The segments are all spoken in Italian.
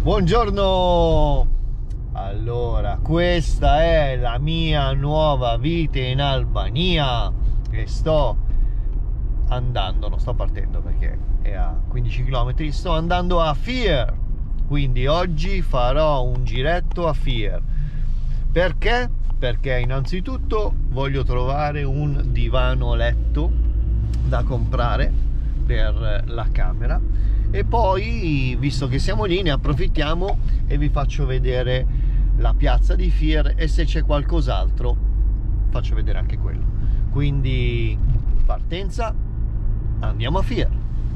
Buongiorno! Allora, questa è la mia nuova vita in Albania e sto andando, non sto partendo perché è a 15 km, sto andando a Fier, quindi oggi farò un giretto a Fier. Perché? Perché innanzitutto voglio trovare un divano letto da comprare per la camera e poi, visto che siamo lì, ne approfittiamo e vi faccio vedere la piazza di Fier e se c'è qualcos'altro faccio vedere anche quello. Quindi partenza, andiamo a Fier.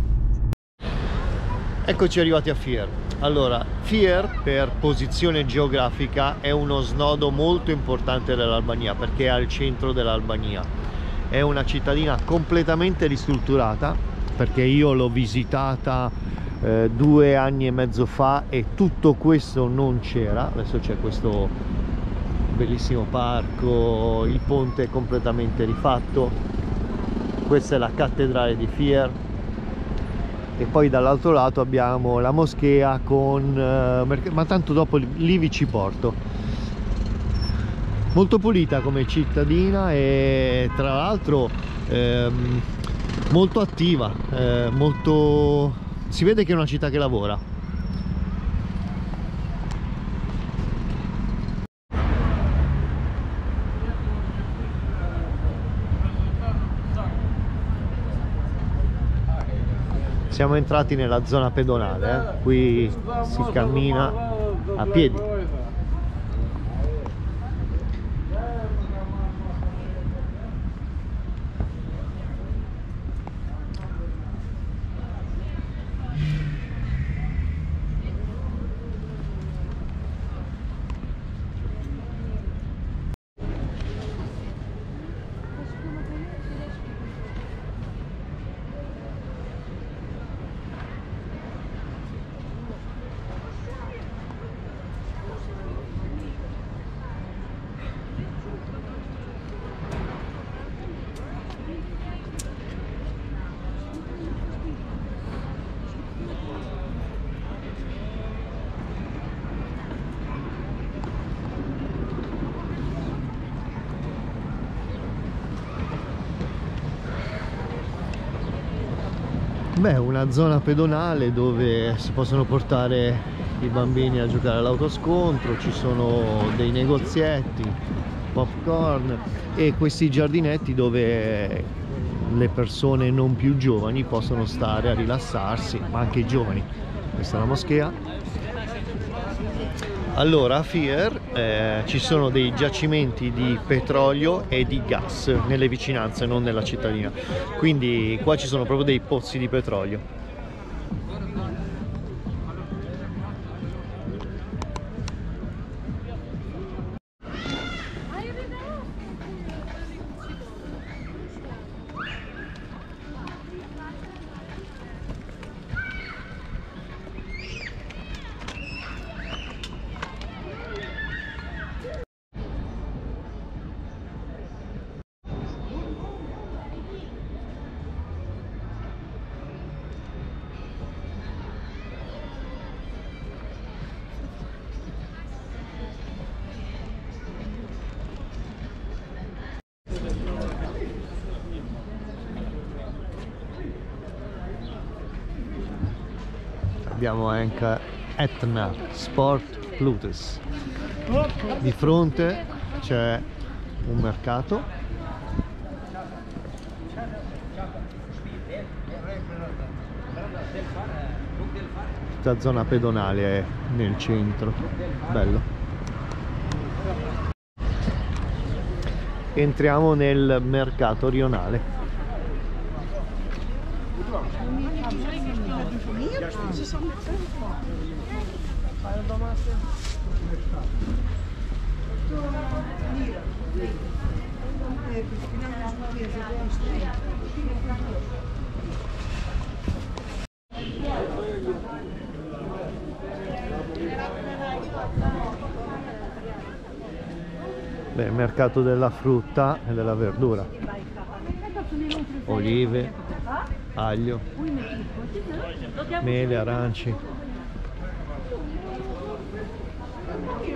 Eccoci arrivati a Fier. Allora, Fier per posizione geografica è uno snodo molto importante dell'Albania perché è al centro dell'Albania. È una cittadina completamente ristrutturata perché io l'ho visitata 2 anni e mezzo fa e tutto questo non c'era. Adesso c'è questo bellissimo parco, il ponte è completamente rifatto, questa è la cattedrale di Fier e poi dall'altro lato abbiamo la moschea con ma tanto dopo lì vi ci porto. Molto pulita come cittadina e tra l'altro molto attiva, si vede che è una città che lavora. Siamo entrati nella zona pedonale, qui si cammina a piedi. Beh, una zona pedonale dove si possono portare i bambini a giocare all'autoscontro, ci sono dei negozietti, popcorn e questi giardinetti dove le persone non più giovani possono stare a rilassarsi, ma anche i giovani. Questa è la moschea. Allora, a Fier ci sono dei giacimenti di petrolio e di gas nelle vicinanze, non nella cittadina. Quindi qua ci sono proprio dei pozzi di petrolio. Abbiamo anche Etna Sport Plutus. Di fronte c'è un mercato. Tutta zona pedonale è nel centro. Bello. Entriamo nel mercato rionale. Beh, mercato della frutta e della verdura, olive, aglio, mele, aranci.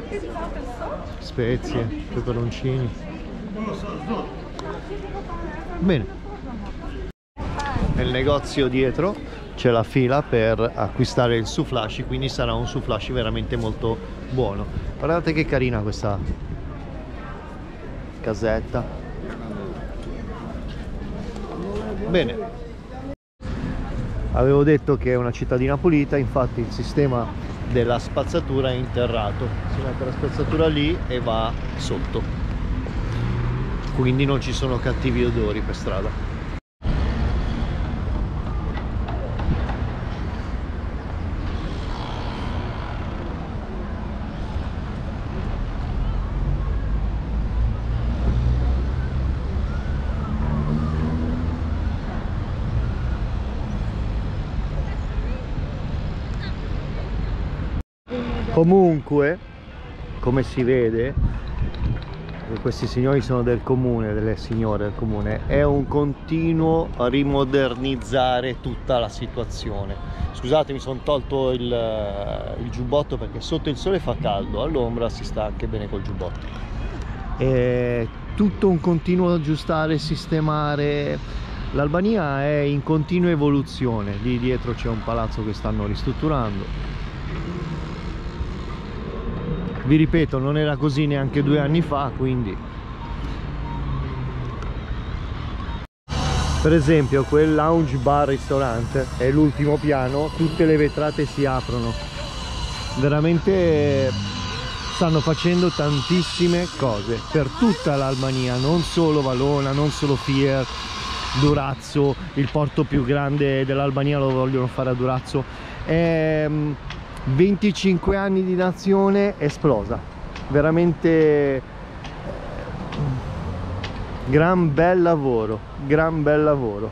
spezie, peperoncini. Bene, nel negozio dietro c'è la fila per acquistare il souflaci, quindi sarà un souflaci veramente molto buono. Guardate che carina questa casetta. Bene, avevo detto che è una cittadina pulita, infatti il sistema della spazzatura è interrato, si mette la spazzatura lì e va sotto, quindi non ci sono cattivi odori per strada. Comunque, come si vede, questi signori sono del comune, delle signore del comune, è un continuo rimodernizzare tutta la situazione. Scusate, mi sono tolto il giubbotto perché sotto il sole fa caldo, all'ombra si sta anche bene col giubbotto. È tutto un continuo aggiustare, sistemare. L'Albania è in continua evoluzione. Lì dietro c'è un palazzo che stanno ristrutturando. Vi ripeto, non era così neanche 2 anni fa, quindi per esempio quel lounge bar ristorante è l'ultimo piano, tutte le vetrate si aprono, veramente stanno facendo tantissime cose per tutta l'Albania, non solo Valona, non solo Fier, Durazzo, il porto più grande dell'Albania lo vogliono fare a Durazzo. 25 anni di nazione esplosa, veramente gran bel lavoro, gran bel lavoro.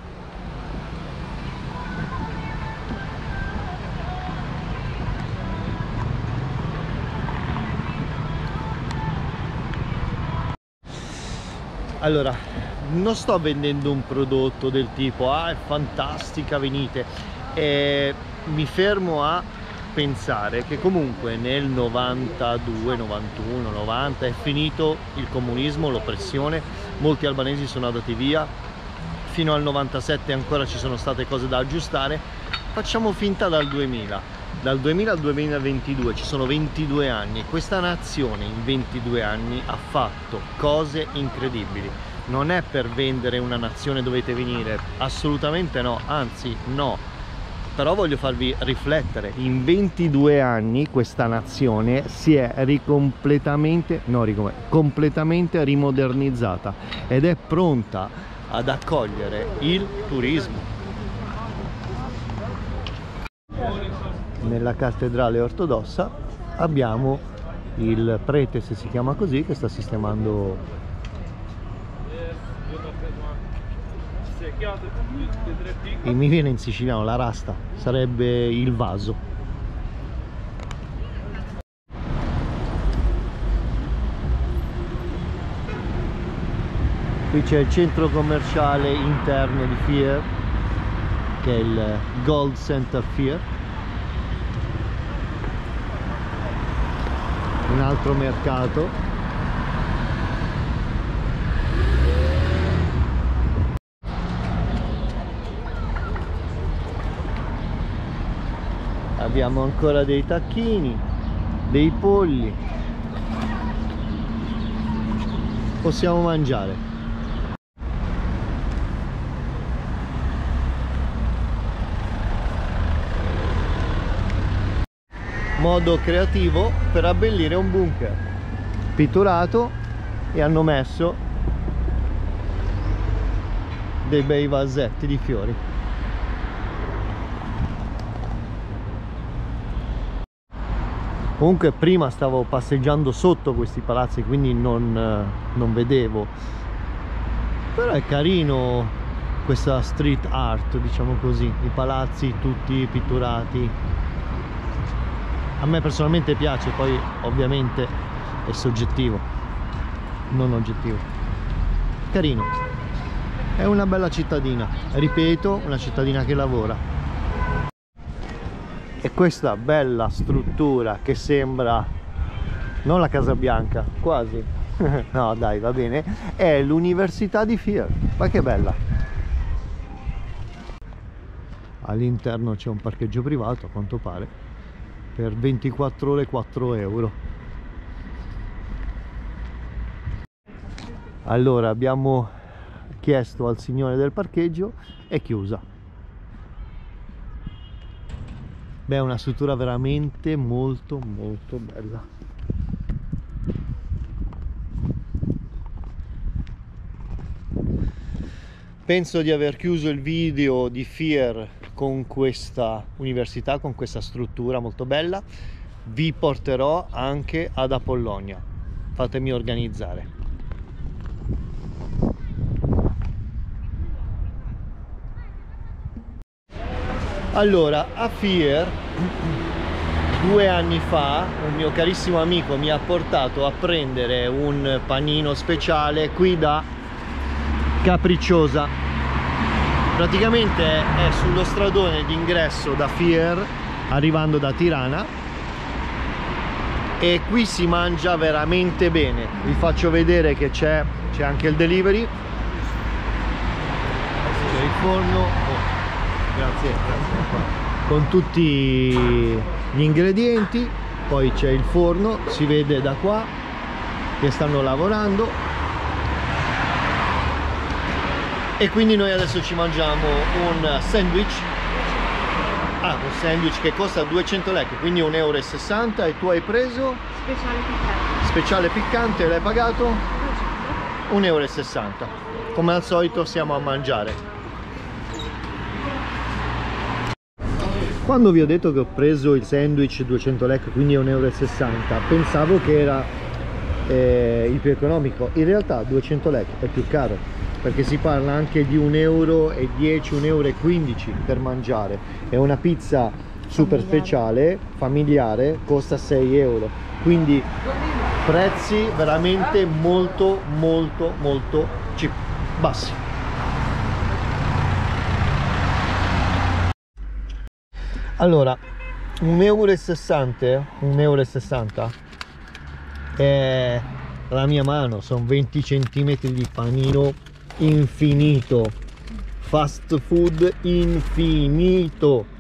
Allora, non sto vendendo un prodotto del tipo ah è fantastica, venite, mi fermo a pensare che comunque nel 92, 91, 90 è finito il comunismo, l'oppressione, molti albanesi sono andati via, fino al 97 ancora ci sono state cose da aggiustare, facciamo finta dal 2000 al 2022 ci sono 22 anni, questa nazione in 22 anni ha fatto cose incredibili. Non è per vendere una nazione dovete venire, assolutamente no, anzi no. Però voglio farvi riflettere, in 22 anni questa nazione si è completamente rimodernizzata ed è pronta ad accogliere il turismo. Nella cattedrale ortodossa abbiamo il prete, se si chiama così, che sta sistemando e mi viene in siciliano la rasta, sarebbe il vaso. Qui c'è il centro commerciale interno di Fier, che è il Gold Center Fier, un altro mercato. Abbiamo ancora dei tacchini, dei polli, possiamo mangiare. Modo creativo per abbellire un bunker pitturato e hanno messo dei bei vasetti di fiori. Comunque prima stavo passeggiando sotto questi palazzi, quindi non vedevo, però è carino questa street art, diciamo così, i palazzi tutti pitturati. A me personalmente piace, poi ovviamente è soggettivo, non oggettivo. Carino, è una bella cittadina, ripeto, una cittadina che lavora. E questa bella struttura che sembra non la Casa Bianca, quasi. No dai, va bene, è l'università di Fier, ma che bella. All'interno c'è un parcheggio privato, a quanto pare, per 24 ore 4 euro. Allora abbiamo chiesto al signore del parcheggio, è chiusa. Beh, è una struttura veramente molto bella. Penso di aver chiuso il video di Fier con questa università, con questa struttura molto bella. Vi porterò anche ad Apollonia, fatemi organizzare. Allora, a Fier 2 anni fa un mio carissimo amico mi ha portato a prendere un panino speciale qui da Capricciosa. Praticamente è sullo stradone d'ingresso da Fier, arrivando da Tirana, e qui si mangia veramente bene. Vi faccio vedere che c'è anche il delivery, c'è il forno, grazie, con tutti gli ingredienti, poi c'è il forno, si vede da qua che stanno lavorando. E quindi noi adesso ci mangiamo un sandwich, un sandwich che costa 200 lek, quindi 1,60 €, e tu hai preso? Speciale piccante. Speciale piccante, l'hai pagato? 1,60 €. Come al solito siamo a mangiare. Quando vi ho detto che ho preso il sandwich 200 lek, quindi 1,60 €, pensavo che era il più economico. In realtà 200 lek è più caro, perché si parla anche di 1,10 €, 1,15 € per mangiare, e una pizza super speciale familiare costa 6 €, quindi prezzi veramente molto cheap, bassi. Allora, 1,60 €, 1,60 € è la mia mano, sono 20 cm di panino infinito, fast food infinito.